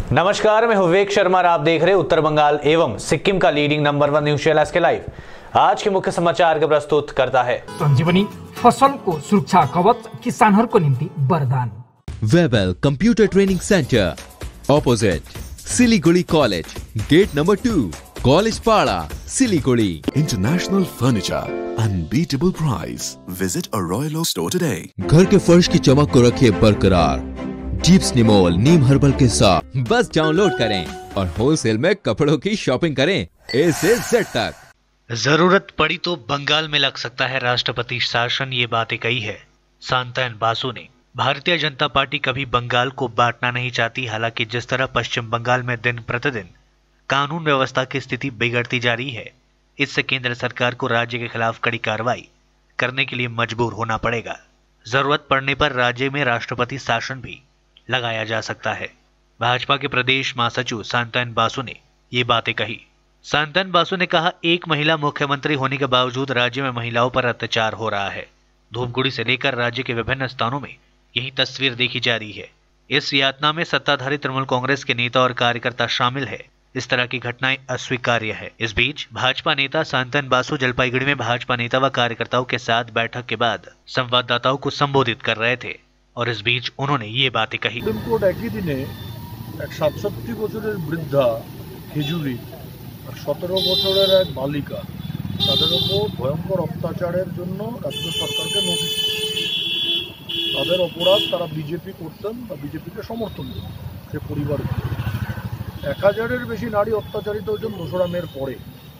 नमस्कार, मैं विवेक शर्मा और आप देख रहे हैं उत्तर बंगाल एवं सिक्किम का leading number 1 news channel SK live. आज के मुख्य समाचार को प्रस्तुत करता है संजीवनी फसल को सुरक्षा कवच किसानहरूको निम्ति वरदान। Webel computer training centre opposite Siliguri college, gate number 2, college Para, Siliguri. International furniture, unbeatable price. Visit a Royal Oak store today. घर के फर्श की चमक को रखे बरकरार। जीप्स निमोल नीम हर्बल के साथ बस डाउनलोड करें और होलसेल में कपड़ों की शॉपिंग करें A से Z तक। जरूरत पड़ी तो बंगाल में लग सकता है राष्ट्रपति शासन, ये बातें कही है सांतायन बासु ने। भारतीय जनता पार्टी कभी बंगाल को बांटना नहीं चाहती। हालांकि जिस तरह पश्चिम बंगाल में दिन प्रतिदिन कानून व्यवस्था की स्थिति बिगड़ती जा रही है, इससे केंद्र सरकार को राज्य के खिलाफ कड़ी कार्रवाई करने के लिए मजबूर होना पड़ेगा। जरूरत पड़ने पर राज्य में राष्ट्रपति शासन भी लगाया जा सकता है। भाजपा के प्रदेश महासचिव सांतायन बासु ने ये बातें कही। सांतायन बासु ने कहा, एक महिला मुख्यमंत्री होने के बावजूद राज्य में महिलाओं पर अत्याचार हो रहा है। धूपगुड़ी से लेकर राज्य के विभिन्न स्थानों में यही तस्वीर देखी जा रही है। इस यातना में सत्ताधारी तृणमूल कांग्रेस के नेता और कार्यकर्ता शामिल है। इस तरह की घटनाएं अस्वीकार्य है। इस बीच भाजपा नेता सांतायन बासु जलपाईगुड़ी में भाजपा नेता व कार्यकर्ताओं के साथ बैठक के बाद संवाददाताओं को संबोधित कर रहे थे और इस बीच उन्होंने ये बातें कही। कोर्ट एक ही दिने एक 67 বছরের বৃদ্ধা খেজুরি আর 17 বছরের এক বালিকা তাদের উপর ভয়ঙ্কর অত্যাচারের জন্য রাজ্য সরকারকে নোটিশ তাদের অপরাধ তারা বিজেপি করতেন বা বিজেপিকে সমর্থন করতেন। সে পরিবার 1000-এর বেশি নারী অত্যাচারিত হয়েছেন দোসরা মের পরে।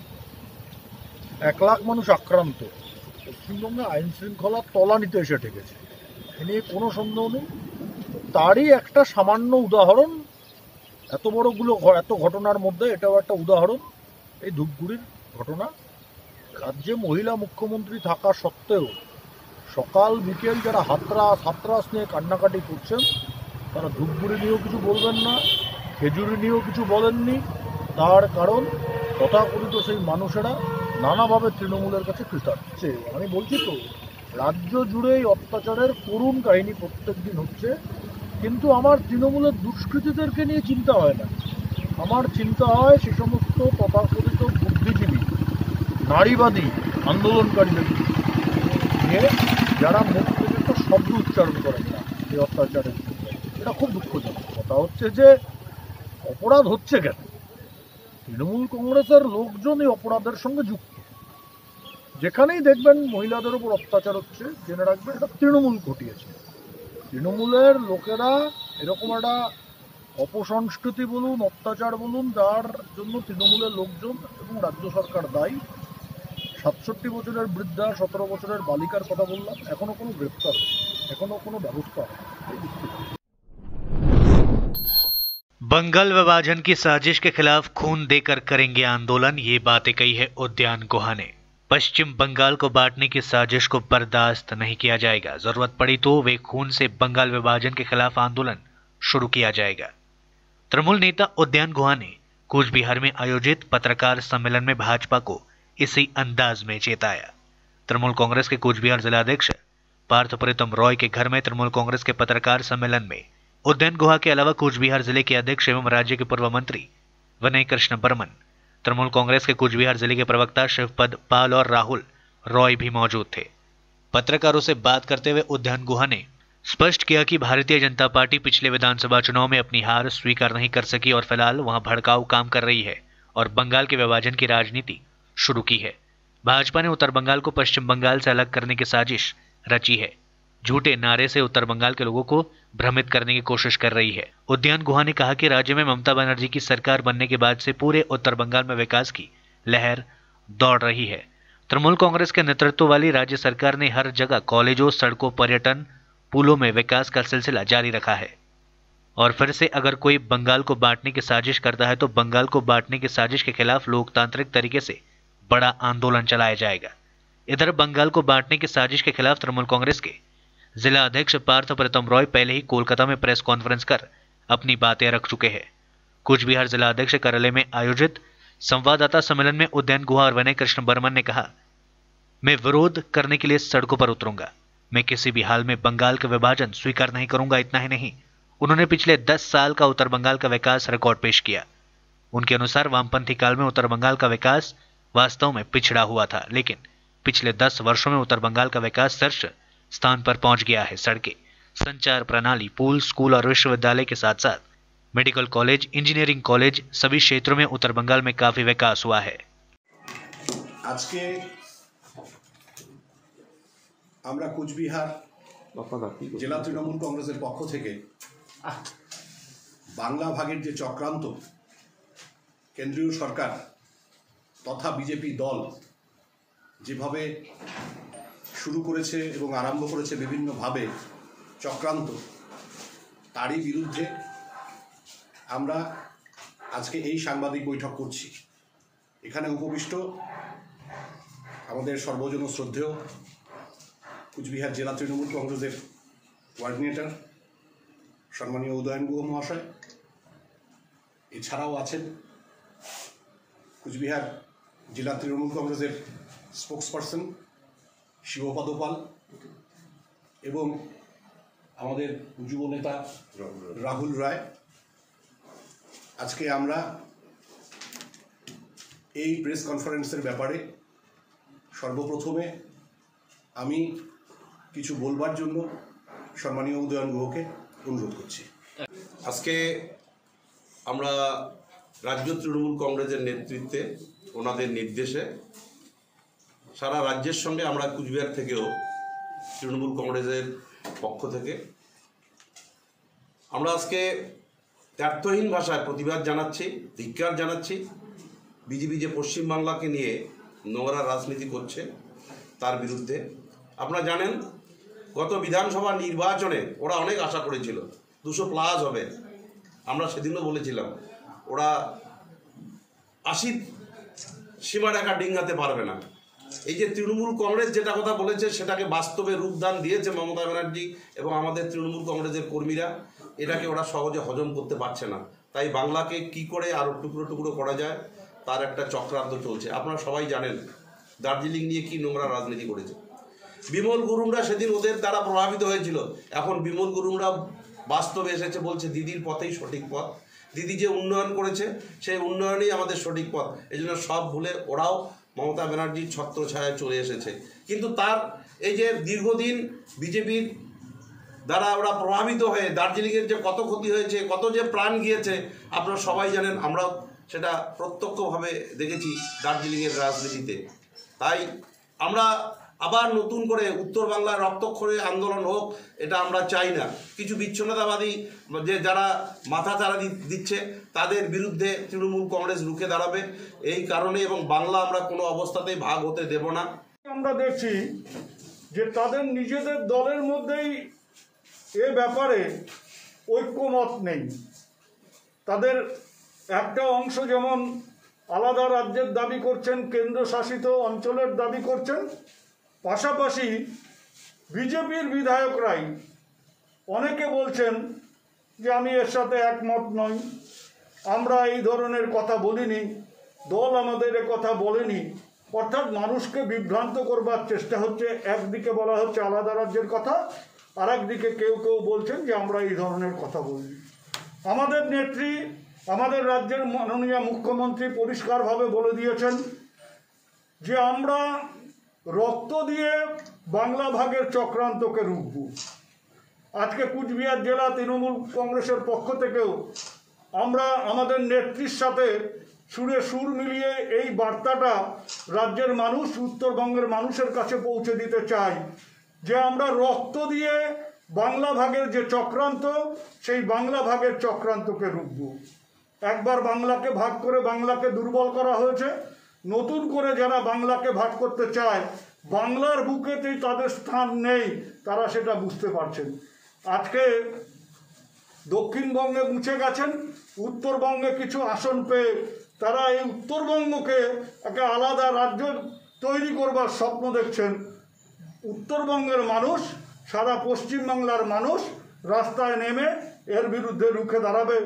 1 লাখ মানুষ আক্রান্ত। পশ্চিমবঙ্গে আইন শৃঙ্খলা তলানিতে এসে ঠেকেছে, এ নিয়ে কোনো সন্দেহ নেই। তারই একটা সামান্য উদাহরণ, এত ঘটনার মধ্যে এটাও একটা উদাহরণ। এই ধূপগুড়ির ঘটনা। রাজ্যে মহিলা মুখ্যমন্ত্রী থাকা সত্ত্বেও সকাল বিকেল যারা হাতরাস নিয়ে কান্নাকাটি করছেন, তারা ধূপগুড়ি নিয়েও কিছু বলবেন না, খেজুরি নিয়েও কিছু বলেননি। তার কারণ তথাকথিত সেই মানুষেরা নানাভাবে তৃণমূলের কাছে কৃতজ্ঞ। আমি বলছি তো, রাজ্য জুড়ে এই অত্যাচারের করুণ কাহিনী প্রত্যেক দিন হচ্ছে, কিন্তু আমার তৃণমূলের দুষ্কৃতীদেরকে নিয়ে চিন্তা হয় না। আমার চিন্তা হয় সে সমস্ত তথাকথিত বুদ্ধিজীবী নারীবাদী আন্দোলনকারীদের নিয়ে, যারা মুখ থেকে একটা শব্দ উচ্চারণ করেন না এই অত্যাচারের জন্য। এটা খুব দুঃখজনক। কথা হচ্ছে যে অপরাধ হচ্ছে কেন? তৃণমূল কংগ্রেসের লোকজন এই অপরাধের সঙ্গে যুক্ত। যেখানেই দেখবেন মহিলাদের উপর অত্যাচার হচ্ছে, জেনে রাখবেন এটা তৃণমূল ঘটিয়েছে। তৃণমূলের লোকেরা এরকম একটা অপসংস্কৃতি বলুন, অত্যাচার বলুন, যার জন্য তৃণমূলের লোকজন এবং রাজ্য সরকার দায়ী। 67 বছরের বৃদ্ধা, 17 বছরের বালিকার কথা বললাম, এখনো কোনো গ্রেপ্তার হয়নি, এখনো কোনো ব্যবস্থা হয়নি। बंगाल विभाजन की साजिश के खिलाफ खून देकर करेंगे आंदोलन, ये बातें कही है उद्यान गुहा ने। पश्चिम बंगाल को बांटने की साजिश को बर्दाश्त नहीं किया जाएगा। जरूरत पड़ी तो वे खून से बंगाल विभाजन के खिलाफ आंदोलन शुरू किया जाएगा। तृणमूल नेता उद्यान गुहा ने कूच बिहार में आयोजित पत्रकार सम्मेलन में भाजपा को इसी अंदाज में चेताया। तृणमूल कांग्रेस के कूच बिहार जिलाध्यक्ष पार्थ प्रीतम रॉय के घर में तृणमूल कांग्रेस के पत्रकार सम्मेलन में उद्यान गुहा के अलावा कूच बिहार जिले के अध्यक्ष एवं राज्य के पूर्व मंत्री विनय कृष्ण बर्मन, तृणमूल कांग्रेस के कूच बिहार जिले के प्रवक्ता शिवपद पाल और राहुल रॉय भी मौजूद थे। पत्रकारों से बात करते हुए उद्यान गुहा ने स्पष्ट किया कि भारतीय जनता पार्टी पिछले विधानसभा चुनाव में अपनी हार स्वीकार नहीं कर सकी और फिलहाल वहां भड़काऊ काम कर रही है और बंगाल के विभाजन की राजनीति शुरू की है। भाजपा ने उत्तर बंगाल को पश्चिम बंगाल से अलग करने की साजिश रची है। झूठे नारे से उत्तर बंगाल के लोगों को भ्रमित करने की कोशिश कर रही है। उद्यान गुहा ने कहा कि राज्य में ममता बनर्जी की सरकार बनने के बाद से पूरे उत्तर बंगाल में विकास की लहर दौड़ रही है। तृणमूल कांग्रेस के नेतृत्व वाली राज्य सरकार ने हर जगह कॉलेजों, सड़कों, पर्यटन, पुलों में विकास का सिलसिला जारी रखा है और फिर से अगर कोई बंगाल को बांटने की साजिश करता है तो बंगाल को बांटने की साजिश के खिलाफ लोकतांत्रिक तरीके से बड़ा आंदोलन चलाया जाएगा। इधर बंगाल को बांटने की साजिश के खिलाफ तृणमूल कांग्रेस के जिला अध्यक्ष पार्थ प्रीतम रॉय पहले ही कोलकाता में प्रेस कॉन्फ्रेंस कर अपनी बातें रख चुके हैं। कूच बिहार जिला अध्यक्ष कार्यालय में आयोजित संवाददाता सम्मेलन में उद्यान गुहा और विनय कृष्ण बर्मन ने कहा, मैं विरोध करने के लिए सड़कों पर उतरूंगा। मैं किसी भी हाल में बंगाल का विभाजन स्वीकार नहीं करूंगा। इतना ही नहीं, उन्होंने पिछले 10 साल का उत्तर बंगाल का विकास रिकॉर्ड पेश किया। उनके अनुसार वामपंथी काल में उत्तर बंगाल का विकास वास्तव में पिछड़ा हुआ था, लेकिन पिछले 10 वर्षों में उत्तर बंगाल का विकास शीर्ष स्थान पर पहुंच गया है। सड़कें, संचार प्रणाली, पुल, स्कूल और विश्वविद्यालय के साथ साथ मेडिकल कॉलेज, इंजीनियरिंग कॉलेज, सभी क्षेत्रों में उत्तर बंगाल में काफी विकास हुआ है। আজকে আমরা কুচবিহার জেলা তৃণমূল কংগ্রেসের পক্ষ থেকে বাংলা ভাগের যে চক্রান্ত কেন্দ্রীয় সরকার তথা বিজেপি দল যেভাবে শুরু করেছে এবং আরম্ভ করেছে বিভিন্নভাবে চক্রান্ত, তারই বিরুদ্ধে আমরা আজকে এই সাংবাদিক বৈঠক করছি। এখানে উপবিষ্ট আমাদের সর্বজন শ্রদ্ধেয় কুচবিহার জেলা তৃণমূল কংগ্রেসের কোঅর্ডিনেটর সম্মানীয় উদয়ন গুহ মহাশয়, এছাড়াও আছেন কুচবিহার জেলা তৃণমূল কংগ্রেসের স্পোক্সপারসন শিবপদ পাল এবং আমাদের যুব নেতা রাহুল রায়। আজকে আমরা এই প্রেস কনফারেন্সের ব্যাপারে সর্বপ্রথমে আমি কিছু বলবার জন্য সম্মানীয় উদয়ন গুহকে অনুরোধ করছি। আজকে আমরা রাজ্য তৃণমূল কংগ্রেসের নেতৃত্বে ওনাদের নির্দেশে সারা রাজ্যের সঙ্গে আমরা কুচবিহার থেকেও তৃণমূল কংগ্রেসের পক্ষ থেকে আমরা আজকে দ্ব্যর্থহীন ভাষায় প্রতিবাদ জানাচ্ছি, ধিক্কার জানাচ্ছি। বিজেপি যে পশ্চিমবাংলাকে নিয়ে নোংরা রাজনীতি করছে তার বিরুদ্ধে। আপনারা জানেন গত বিধানসভা নির্বাচনে ওরা অনেক আশা করেছিল 200+ হবে। আমরা সেদিনও বলেছিলাম ওরা 80 সীমারেখা ডিঙ্গাতে পারবে না। এই যে তৃণমূল কংগ্রেস যেটা কথা বলেছে সেটাকে বাস্তবে রূপদান দিয়েছে মমতা ব্যানার্জি এবং আমাদের তৃণমূল কংগ্রেসের কর্মীরা। এটাকে ওরা সহজে হজম করতে পারছে না, তাই বাংলাকে কি করে আরও টুকরো টুকরো করা যায় তার একটা চক্রান্ত চলছে। আপনারা সবাই জানেন দার্জিলিং নিয়ে কি নোংরা রাজনীতি করেছে। বিমল গুরুংরা সেদিন ওদের দ্বারা প্রভাবিত হয়েছিল, এখন বিমল গুরুংরা বাস্তবে এসেছে, বলছে দিদির পথেই সঠিক পথ। দিদি যে উন্নয়ন করেছে সেই উন্নয়নেই আমাদের সঠিক পথ। এই জন্য সব ভুলে ওরাও মমতা ব্যানার্জির ছত্রছায়ায় চলে এসেছে। কিন্তু তার এই যে দীর্ঘদিন বিজেপির দ্বারা ওরা প্রভাবিত হয়ে দার্জিলিংয়ের যে কত ক্ষতি হয়েছে, কত যে প্রাণ গিয়েছে আপনারা সবাই জানেন, আমরাও সেটা প্রত্যক্ষভাবে দেখেছি দার্জিলিংয়ের রাজনীতিতে। তাই আমরা আবার নতুন করে উত্তর বাংলার রক্তক্ষরে আন্দোলন হোক, এটা আমরা চাই না। কিছু বিচ্ছিন্নতাবাদী যে যারা মাথা চারা দিচ্ছে তাদের বিরুদ্ধে তৃণমূল কংগ্রেস রুখে দাঁড়াবে এই কারণে, এবং বাংলা আমরা কোনো অবস্থাতেই ভাগ হতে দেব না। আমরা দেখছি যে তাদের নিজেদের দলের মধ্যেই এ ব্যাপারে ঐক্যমত নেই। তাদের একটা অংশ যেমন আলাদা রাজ্যের দাবি করছেন, কেন্দ্রশাসিত অঞ্চলের দাবি করছেন, পাশাপাশি বিজেপির বিধায়করাই অনেকে বলছেন যে আমি এর সাথে একমত নই, আমরা এই ধরনের কথা বলিনি, দল আমাদের এ কথা বলেনি। অর্থাৎ মানুষকে বিভ্রান্ত করবার চেষ্টা হচ্ছে। একদিকে বলা হচ্ছে আলাদা রাজ্যের কথা, আর একদিকে কেউ কেউ বলছেন যে আমরা এই ধরনের কথা বলিনি। আমাদের নেত্রী, আমাদের রাজ্যের মাননীয় মুখ্যমন্ত্রী পরিষ্কারভাবে বলে দিয়েছেন যে আমরা রক্ত দিয়ে বাংলা ভাগের চক্রান্তকে রুখব। আজকে কুচবিহার জেলা তৃণমূল কংগ্রেসের পক্ষ থেকেও আমরা আমাদের নেত্রীর সাথে সুরে সুর মিলিয়ে এই বার্তাটা রাজ্যের মানুষ, উত্তরবঙ্গের মানুষের কাছে পৌঁছে দিতে চাই যে আমরা রক্ত দিয়ে বাংলা ভাগের যে চক্রান্ত, সেই বাংলা ভাগের চক্রান্তকে রুখব। একবার বাংলাকে ভাগ করে বাংলাকে দুর্বল করা হয়েছে। নতুন করে যারা বাংলাকে ভাগ করতে চায়, বাংলার বুকেতেই তাদের স্থান নেই, তারা সেটা বুঝতে পারছেন। আজকে দক্ষিণবঙ্গে মুছে গেছেন, উত্তরবঙ্গে কিছু আসন পেয়ে তারা এই উত্তরবঙ্গকে একটা আলাদা রাজ্য তৈরি করবার স্বপ্ন দেখছেন। উত্তরবঙ্গের মানুষ, সারা পশ্চিমবাংলার মানুষ রাস্তায় নেমে এর বিরুদ্ধে রুখে দাঁড়াবে।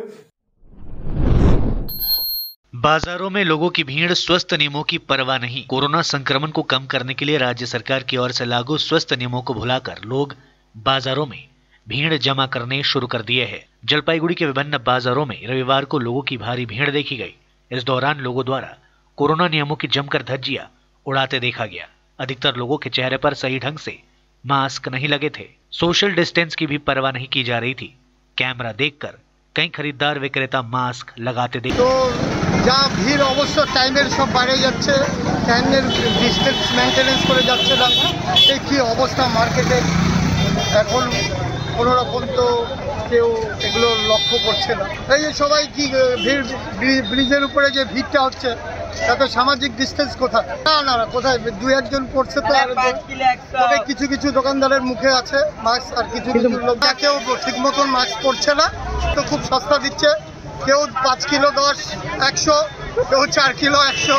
बाजारों में लोगों की भीड़, स्वस्थ नियमों की परवाह नहीं। कोरोना संक्रमण को कम करने के लिए राज्य सरकार की ओर से लागू स्वस्थ नियमों को भुलाकर लोग बाजारों में भीड़ जमा करने शुरू कर दिए हैं। जलपाईगुड़ी के विभिन्न बाजारों में रविवार को लोगों की भारी भीड़ देखी गई। इस दौरान लोगों द्वारा कोरोना नियमों की जमकर धज्जियां उड़ाते देखा गया। अधिकतर लोगों के चेहरे पर सही ढंग से मास्क नहीं लगे थे। सोशल डिस्टेंस की भी परवाह नहीं की जा रही थी। कैमरा देखकर कई खरीदार विक्रेता मास्क लगाते देखे। तो যা ভিড় অবশ্য টাইমের সব বাইরে যাচ্ছে, টাইমের ডিস্টেন্স মেনটেনেন্স করে যাচ্ছে না। এই কি অবস্থা মার্কেটে এখন কোনো রকম তো কেউ এগুলো লক্ষ্য করছে না। এই যে সবাই কি ভিড়, ব্রিজের উপরে যে ভিড়টা হচ্ছে তাতে সামাজিক ডিস্টেন্স কোথায়? না না না, কোথায় দু একজন পড়ছে তো, তবে কিছু কিছু দোকানদারের মুখে আছে মাস্ক, আর কিছু কিছু লোক কেউ ঠিক মতন মাস্ক পরছে না। তো খুব সস্তা দিচ্ছে, কেউ 5 কিলো 10 100, কেউ 4 কিলো 100।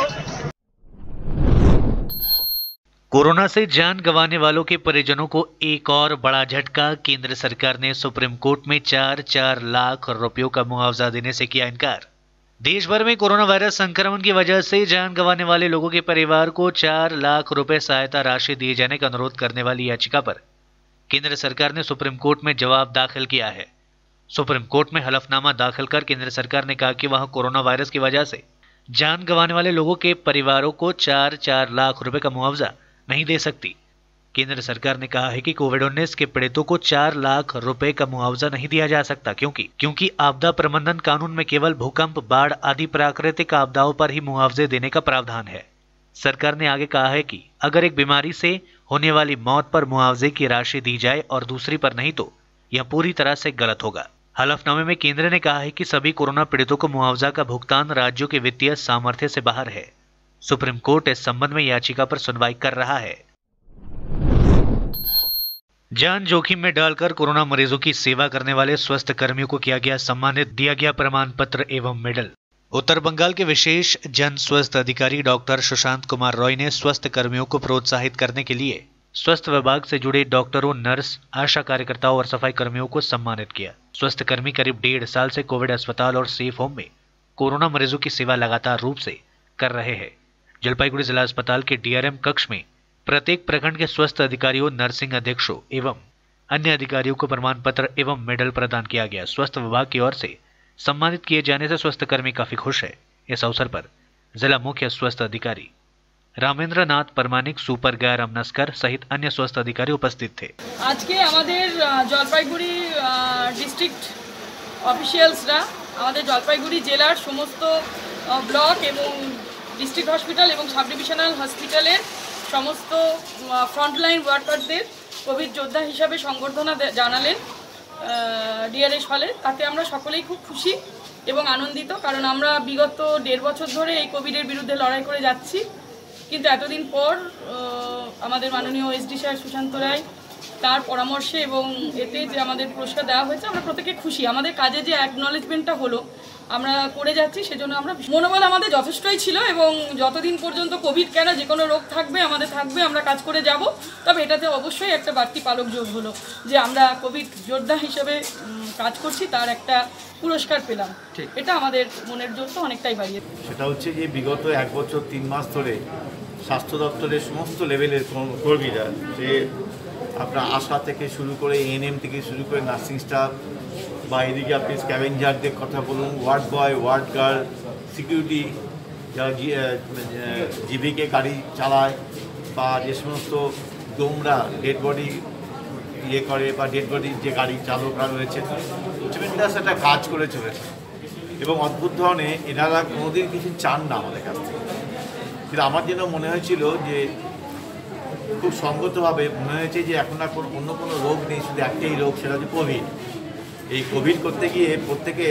कोरोना से जान गंवाने वालों के परिजनों को एक और बड़ा झटका। केंद्र सरकार ने सुप्रीम कोर्ट में 4 लाख रुपयों का मुआवजा देने से किया इनकार। देश भर में कोरोना वायरस संक्रमण की वजह से जान गंवाने वाले लोगों के परिवार को 4 लाख रुपए सहायता राशि दिए जाने का अनुरोध करने वाली याचिका पर केंद्र सरकार ने सुप्रीम कोर्ट में जवाब दाखिल किया है। सुप्रीम कोर्ट में हलफनामा दाखिल कर केंद्र सरकार ने कहा कि वह कोरोना वायरस की वजह से जान गंवाने वाले लोगों के परिवारों को 4 लाख रुपए का मुआवजा नहीं दे सकती। केंद्र सरकार ने कहा है कि कोविड-19 के पीड़ितों को 4 लाख रुपए का मुआवजा नहीं दिया जा सकता क्योंकि आपदा प्रबंधन कानून में केवल भूकंप, बाढ़ आदि प्राकृतिक आपदाओं पर ही मुआवजे देने का प्रावधान है। सरकार ने आगे कहा है कि अगर एक बीमारी से होने वाली मौत पर मुआवजे की राशि दी जाए और दूसरी पर नहीं तो यह पूरी तरह से गलत होगा। हलफनामे में केंद्र ने कहा है कि सभी कोरोना पीड़ितों को मुआवजा का भुगतान राज्यों के वित्तीय सामर्थ्य से बाहर है। सुप्रीम कोर्ट इस संबंध में याचिका पर सुनवाई कर रहा है। जान जोखिम में डालकर कोरोना मरीजों की सेवा करने वाले स्वास्थ्य कर्मियों को किया गया सम्मानित, दिया गया प्रमाण पत्र एवं मेडल। उत्तर बंगाल के विशेष जन स्वास्थ्य अधिकारी डॉक्टर सुशांत कुमार रॉय ने स्वास्थ्य कर्मियों को प्रोत्साहित करने के लिए स्वास्थ्य विभाग से जुड़े डॉक्टरों, नर्स, आशा कार्यकर्ताओं और सफाई कर्मियों को सम्मानित किया। स्वास्थ्य कर्मी करीब 1.5 साल से कोविड अस्पताल और सेफ होम में कोरोना मरीजों की सेवा लगातार रूप से कर रहे हैं। जलपाईगुड़ी जिला अस्पताल के डीआरएम कक्ष में प्रत्येक प्रखंड के स्वास्थ्य अधिकारियों, नर्सिंग अधीक्षकों एवं अन्य अधिकारियों को प्रमाण पत्र एवं मेडल प्रदान किया गया। स्वास्थ्य विभाग की ओर से सम्मानित किए जाने से स्वास्थ्य कर्मी काफी खुश है। इस अवसर पर जिला मुख्य स्वास्थ्य अधिकारी रामेंद्र नाथ परमानिक, सुपर गाय रमनस्कर सहित अन्य स्वास्थ्य अधिकारी उपस्थित थे। आज के जलपाईगुड़ी डिस्ट्रिक्ट अफिशियल्सरा जलपाईगुड़ी जिलार समस्त ब्लक एवं डिस्ट्रिक्ट हॉस्पिटल एवं सब डिविशनल हॉस्पिटल समस्त फ्रंटलाइन वार्कारদের कोविड योद्धा हिसाबे संबर्धना जानालेन ডিআরএস হলে। তাতে আমরা সকলেই খুব খুশি এবং আনন্দিত, কারণ আমরা বিগত 1.5 বছর ধরে এই কোভিডের বিরুদ্ধে লড়াই করে যাচ্ছি। কিন্তু এতদিন পর আমাদের মাননীয় এসডি স্যার সুশান্ত রায় তার পরামর্শে এবং এতে যে আমাদের পুরস্কার দেওয়া হয়েছে, আমরা প্রত্যেকে খুশি। আমাদের কাজে যে অ্যাকনলেজমেন্টটা হলো আমরা করে যাচ্ছি, সেজন্য আমরা মনোবল আমাদের যথেষ্টই ছিল এবং যতদিন পর্যন্ত কোভিড কেন যে কোনো রোগ থাকবে আমাদের থাকবে, আমরা কাজ করে যাব। তবে এটাতে অবশ্যই একটা বাড়তি পালক যোগ হলো যে আমরা কোভিড যোদ্ধা হিসেবে কাজ করছি, তার একটা পুরস্কার পেলাম। এটা আমাদের মনের জোর তো অনেকটাই বাড়িয়ে। সেটা হচ্ছে যে বিগত 1 বছর 3 মাস ধরে স্বাস্থ্য দপ্তরের সমস্ত লেভেলের কর্মীরা, যে আপনার আশা থেকে শুরু করে এএনএম থেকে শুরু করে নার্সিং স্টাফ বা এদিকে আপনি স্ক্যাভেঞ্জারদের কথা বলুন, ward boy, ward guard, security, যারা জিবিকে গাড়ি চালায় বা যে সমস্ত ডোমরা ডেড বডি ইয়ে করে বা ডেড বডির যে গাড়ি চালকরা রয়েছে, ট্রিমেন্ডাস একটা কাজ করে চলেছে এবং অদ্ভুত ধরনের এনারা কোনোদিন কিছু চান না আমাদের কাছ থেকে। কিন্তু আমার যেন মনে হয়েছিল যে খুব সঙ্গতভাবে মনে হয়েছে যে এখন আর অন্য কোনো রোগ নেই, শুধু একটাই রোগ, সেটা হচ্ছে কোভিড। এই কোভিড করতে গিয়ে প্রত্যেকে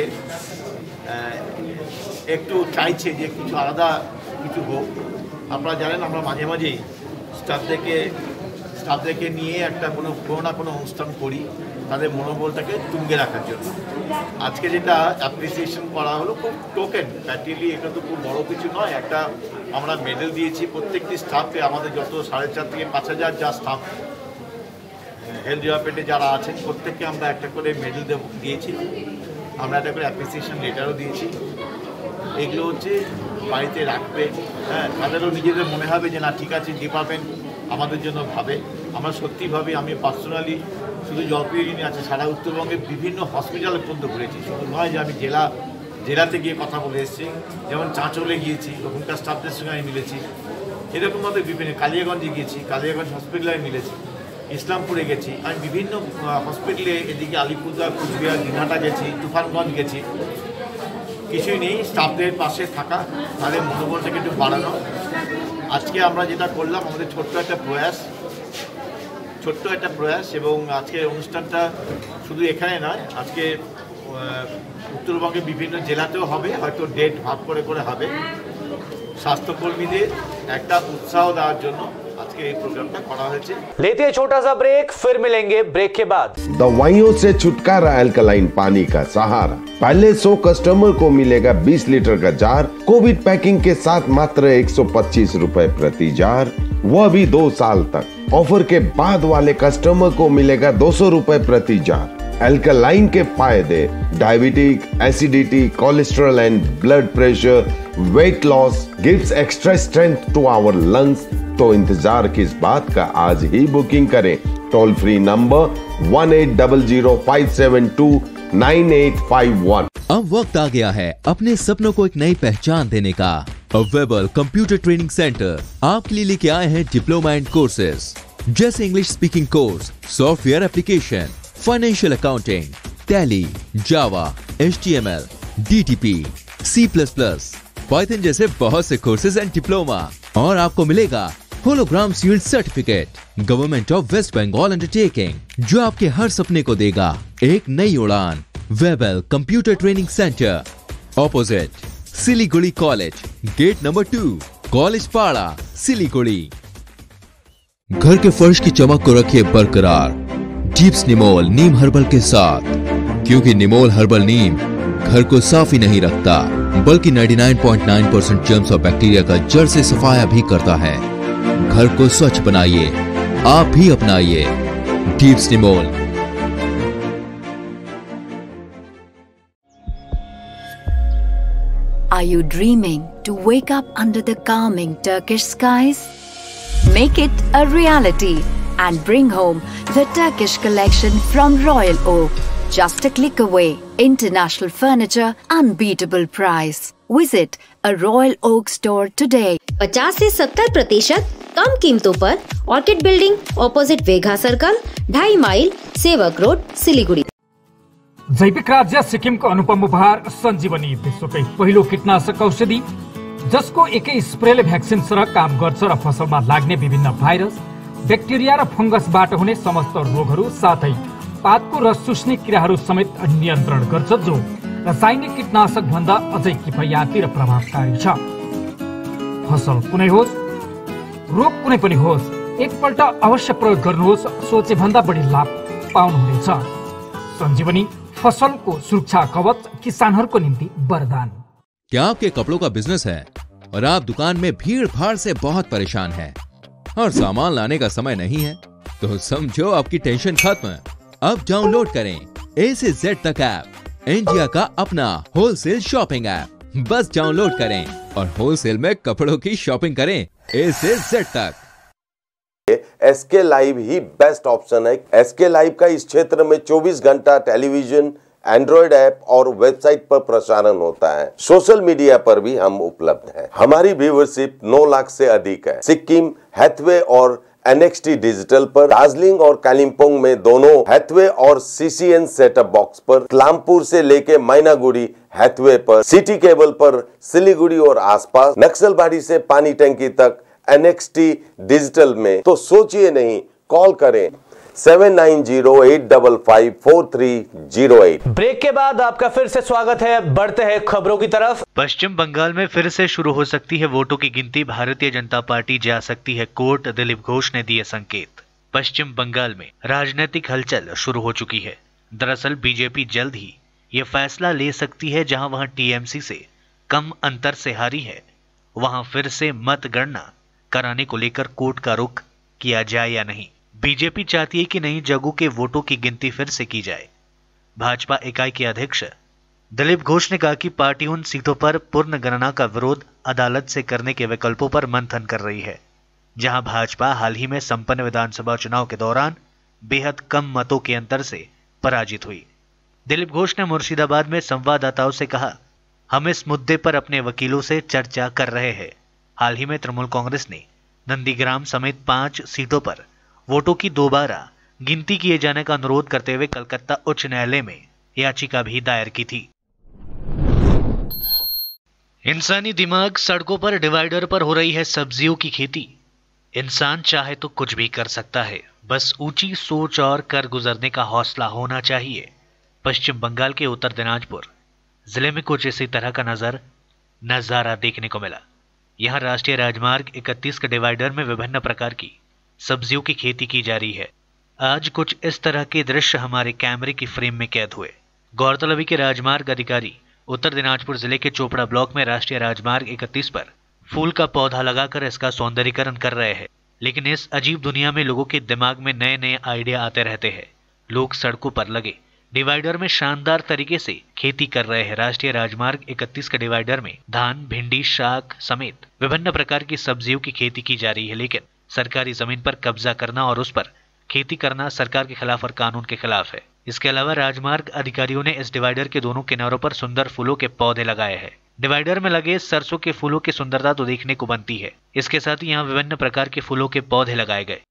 একটু চাইছে যে কিছু আলাদা কিছু হোক। আপনারা জানেন আমরা মাঝে মাঝেই স্টাফদেরকে নিয়ে একটা কোনো না কোনো অনুষ্ঠান করি তাদের মনোবলটাকে তুঙ্গে রাখার জন্য। আজকে যেটা অ্যাপ্রিসিয়েশন করা হলো খুব টোকেন প্যাটিলি, এটা তো খুব বড় কিছু নয়। একটা আমরা মেডেল দিয়েছি প্রত্যেকটি স্টাফকে, আমাদের যত 4,500 থেকে 5,000 যা স্টাফ হেলথ ডিপার্টমেন্টে যারা আছেন প্রত্যেককে আমরা একটা করে মেডেল দিয়েছি, আমরা একটা করে অ্যাপ্রিসিয়েশন লেটারও দিয়েছি। এগুলো হচ্ছে বাড়িতে রাখবে, হ্যাঁ, তাদেরও নিজেদের মনে হবে যে না ঠিক আছে ডিপার্টমেন্ট আমাদের জন্য ভাবে। আমরা সত্যি ভাবে, আমি পার্সোনালি শুধু জলপাইগুড়ি নিয়ে আছে, সারা উত্তরবঙ্গের বিভিন্ন হসপিটালে পর্যন্ত ঘুরেছি। শুধু নয় যে আমি জেলাতে গিয়ে কথা বলে এসেছি, যেমন চাঁচলে গিয়েছি, ওখানকার স্টাফদের সঙ্গে আমি মিলেছি। এরকমভাবে বিভিন্ন কালিয়াগঞ্জে গিয়েছি, কালিয়াগঞ্জ হসপিটালে আমি মিলেছি, ইসলামপুরে গেছি, আমি বিভিন্ন হসপিটালে, এদিকে আলিপুরদুয়ার, কুচবিহার, দিনহাটা গেছি, তুফানগঞ্জ গেছি। কিছুই নেই, স্টাফদের পাশে থাকা, তাদের মনোবলটাকে একটু বাড়ানো। আজকে আমরা যেটা করলাম, আমাদের ছোট্ট একটা প্রয়াস, এবং আজকে অনুষ্ঠানটা শুধু এখানে নয়, আজকে উত্তরবঙ্গের বিভিন্ন জেলাতেও হবে, হয়তো ডেট ভাগ করে হবে। স্বাস্থ্যকর্মীদের একটা উৎসাহ দেওয়ার জন্য আজকে এই প্রোগ্রামটা করা হয়েছে। लेते हैं छोटा सा ब्रेक, फिर मिलेंगे ब्रेक के बाद। दवाइयों से छुटकारा, अल्कलाइन पानी का सहारा। पहले 100 कस्टमर को मिलेगा 20 लीटर का जार, कोविड पैकिंग के साथ मात्र 125 रुपए प्रति जार, वह भी 2 साल तक। ऑफर के बाद वाले कस्टमर को मिलेगा 200 रुपए प्रति जार। अल्कलाइन के फायदे: diabetic, acidity, cholesterol and blood pressure, weight loss, gives extra strength to our lungs. तो इंतजार किस बात का, आज ही बुकिंग करें। Toll free number 180057299851। अब वक्त आ गया है अपने सपनों को एक नई पहचान देने का। वेबल कंप्यूटर ट्रेनिंग सेंटर आपके लिए लेके आए हैं डिप्लोमा एंड कोर्सेज, जैसे English speaking course, software application, financial accounting, Tally, Java, HTML, DTP, C++, Python जैसे बहुत से कोर्सेज एंड डिप्लोमा। और आपको मिलेगा hologram sealed certificate government of West Bengal undertaking, जो आपके हर सपने को देगा एक नई उड़ान। Webel computer training centre, opposite Siliguri college, gate number 2, college Para, Siliguri. घर के फर्श की चमक को रखिए बरकरार जीप्स निमोल नीम हर्बल के साथ, क्योंकि निमोल हर्बल नीम घर को साफ ही नहीं रखता, बल्कि 99.9% जर्म्स और बैक्टीरिया का जड़ से सफाया भी करता है। घर को स्वच्छ बनाइए, आप भी अपनाइए जीप्स निमोल। Are you dreaming to wake up under the calming Turkish skies? Make it a reality and bring home the Turkish collection from Royal Oak. Just a click away. International furniture, unbeatable price. Visit a Royal Oak store today. 50 से 70% कम कीमतों पर orchid building, opposite Vega circle, 2.5 mile, Sevoke road, Siliguri. जैविक राज्य सिक्किमको अनुपम उपहार सञ्जीवनी, विश्वकै पहिलो कीटनाशक औषधि जसको एकै स्प्रेले भ्याक्सिन सरह काम गर्छ र फसलमा लाग्ने विभिन्न भाइरस, ब्याक्टेरिया र फंगसबाट हुने समस्त रोगहरू साथै पातको रस चुस्ने किराहरू समेत नियन्त्रण गर्छ, जो रासायनिक कीटनाशक भन्दा अझै किफायती र प्रभावकारी छ। फसल कुनै होस्, रोग कुनै पनि होस्, एकपल्ट अवश्य प्रयोग गर्नुहोस्, सोचे भन्दा बढी लाभ पाउनुहुनेछ। सञ्जीवनी फसलको सुरक्षा कवच, किसानहरूको निम्ति वरदान। क्या आपके कपड़ों का बिजनेस है और आप दुकान में भीड़ भाड़ से बहुत परेशान हैं और सामान लाने का समय नहीं है? तो समझो आपकी टेंशन खत्म। अब डाउनलोड करें A से Z तक ऐप, इंडिया का अपना होलसेल शॉपिंग ऐप। बस डाउनलोड करें और होलसेल में कपड़ों की शॉपिंग करें A से Z तक। SK लाइव ही बेस्ट ऑप्शन है। SK लाइव का इस क्षेत्र में 24 घंटा टेलीविजन, एंड्रॉइड ऐप और वेबसाइट पर प्रसारण होता है। सोशल मीडिया पर भी हम उपलब्ध हैं। हमारी व्यूवरशिप 9 लाख से अधिक है। सिक्किम, हैथवे और NXT डिजिटल पर, दार्जिलिंग और कालिम्पोंग में दोनों हैथवे और CCN सेटअप बॉक्स पर, क्लामपुर से लेके मैनागुड़ी हैथवे पर, सिटी केबल पर सिलीगुड़ी और आसपास, नक्सलबाड़ी से पानी टंकी तक NXT डिजिटल में। तो सोचिए नहीं, कॉल करें 7908554308। ब्रेक के बाद आपका फिर से स्वागत है। बढ़ते हैं खबरों की तरफ। पश्चिम बंगाल में फिर से शुरू हो सकती है वोटों की गिनती, भारतीय जनता पार्टी जा सकती है कोर्ट, दिलीप घोष ने दिए संकेत। पश्चिम बंगाल में राजनीतिक हलचल शुरू हो चुकी है। दरअसल बीजेपी जल्द ही ये फैसला ले सकती है, जहां वह TMC से कम अंतर से हारी है, वहां फिर से मतगणना कराने को लेकर कोर्ट का रुख किया जाए या नहीं। बीजेपी चाहती है कि नई जगहों के वोटों की गिनती फिर से की जाए। भाजपा इकाई के अध्यक्ष दिलीप घोष ने कहा कि पार्टी उन सीटों पर पूर्ण गणना का विरोध अदालत से करने के विकल्पों पर मंथन कर रही है, जहां भाजपा हाल ही में संपन्न विधानसभा चुनाव के दौरान बेहद कम मतों के अंतर से पराजित हुई। दिलीप घोष ने मुर्शिदाबाद में संवाददाताओं से कहा, हम इस मुद्दे पर अपने वकीलों से चर्चा कर रहे हैं। हाल ही में तृणमूल कांग्रेस ने नंदीग्राम समेत 5 सीटों पर वोटों की दोबारा गिनती किए जाने का अनुरोध करते हुए कलकत्ता उच्च न्यायालय में याचिका भी दायर की थी। इंसानी दिमाग सड़कों पर डिवाइडर पर हो रही है सब्जियों की खेती। इंसान चाहे तो कुछ भी कर सकता है, बस ऊंची सोच और कर गुजरने का हौसला होना चाहिए। पश्चिम बंगाल के उत्तर दिनाजपुर जिले में कुछ इसी तरह का नजारा देखने को मिला। यहाँ राष्ट्रीय राजमार्ग 31 के डिवाइडर में विभिन्न प्रकार की सब्जियों की खेती की जा रही है। आज कुछ इस तरह के दृश्य हमारे कैमरे की फ्रेम में कैद हुए। गौरतलब है कि राजमार्ग अधिकारी उत्तर दिनाजपुर जिले के चोपड़ा ब्लॉक में राष्ट्रीय राजमार्ग 31 पर फूल का पौधा लगाकर इसका सौंदर्यीकरण कर रहे हैं। लेकिन इस अजीब दुनिया में लोगों के दिमाग में नए नए आइडिया आते रहते हैं। लोग सड़कों पर लगे डिवाइडर में शानदार तरीके से खेती कर रहे हैं। राष्ट्रीय राजमार्ग 31 के डिवाइडर में धान, भिंडी, शाक समेत विभिन्न प्रकार की सब्जियों की खेती की जा रही है। लेकिन सरकारी जमीन पर कब्जा करना और उस पर खेती करना सरकार के खिलाफ और कानून के खिलाफ है। इसके अलावा राजमार्ग अधिकारियों ने इस डिवाइडर के दोनों किनारों पर सुंदर फूलों के पौधे लगाए हैं। डिवाइडर में लगे सरसों के फूलों की सुंदरता तो देखने को बनती है, इसके साथ ही यहाँ विभिन्न प्रकार के फूलों के पौधे लगाए गए।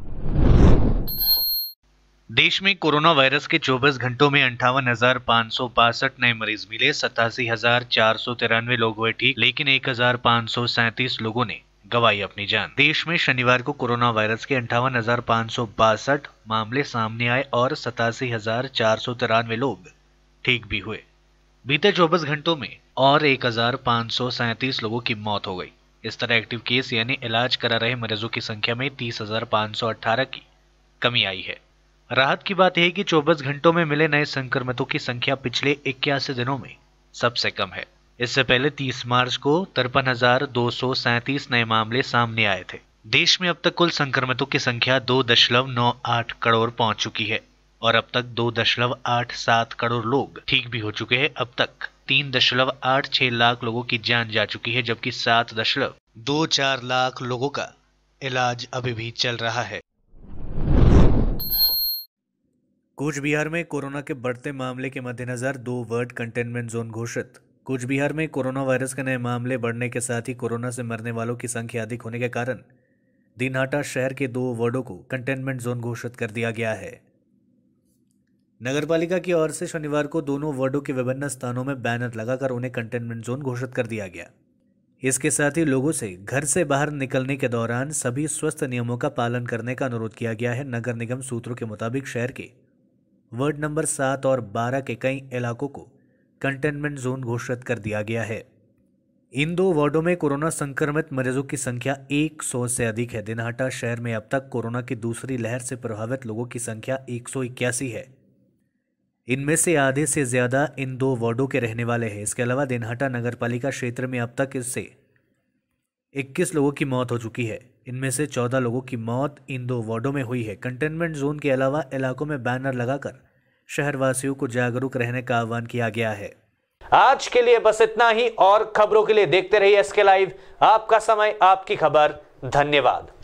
देश में कोरोना वायरस के 24 घंटों में 58,562 नए मरीज मिले। 87,493 लोग हुए ठीक, लेकिन 1,537 लोगों ने गंवाई अपनी जान। देश में शनिवार को कोरोना वायरस के 58,562 मामले सामने आए और 87,493 लोग ठीक भी हुए। बीते 24 घंटों में और 1,537 लोगों की मौत हो गई। इस तरह एक्टिव केस यानी इलाज करा रहे मरीजों की संख्या में 30,518 की कमी आई है। राहत की बात यह है कि 24 घंटों में मिले नए संक्रमितों की संख्या पिछले 81 दिनों में सबसे कम है। इससे पहले 30 मार्च को 53,237 नए मामले सामने आए थे। देश में अब तक कुल संक्रमितों की संख्या 2.98 करोड़ पहुंच चुकी है और अब तक 2.87 करोड़ लोग ठीक भी हो चुके हैं। अब तक 3.86 लाख लोगों की जान जा चुकी है, जबकि 7.24 लाख लोगों का इलाज अभी भी चल रहा है। कूच बिहार में कोरोना के बढ़ते मामले के मद्देनजर 2 वार्ड कंटेनमेंट जोन घोषित। कूच बिहार में कोरोना वायरस के नए मामले बढ़ने के साथ ही कोरोना से मरने वालों की संख्या अधिक होने के कारण दिनहाटा शहर के 2 वार्डों को कंटेनमेंट जोन घोषित कर दिया गया है। नगरपालिका की ओर से शनिवार को दोनों वार्डों के विभिन्न स्थानों में बैनर लगाकर उन्हें कंटेनमेंट जोन घोषित कर दिया गया। इसके साथ ही लोगों से घर से बाहर निकलने के दौरान सभी स्वस्थ नियमों का पालन करने का अनुरोध किया गया है। नगर निगम सूत्रों के मुताबिक शहर के वार्ड नंबर 7 और 12 के कई इलाकों को कंटेनमेंट जोन घोषित कर दिया गया है। इन 2 वार्डों में कोरोना संक्रमित मरीजों की संख्या 100 से अधिक है। दिनहाटा शहर में अब तक कोरोना की दूसरी लहर से प्रभावित लोगों की संख्या 181 है। इनमें से आधे से ज्यादा इन 2 वार्डों के रहने वाले हैं। इसके अलावा दिनहाटा नगरपालिका क्षेत्र में अब तक इससे 21 लोगों की मौत हो चुकी है। इनमें से 14 लोगों की मौत इन 2 वार्डों में हुई है। कंटेनमेंट जोन के अलावा इलाकों में बैनर लगाकर शहरवासियों को जागरूक रहने का आह्वान किया गया है। आज के लिए बस इतना ही और खबरों के लिए देखते रहिए एसके लाइव। आपका समय, आपकी खबर। धन्यवाद।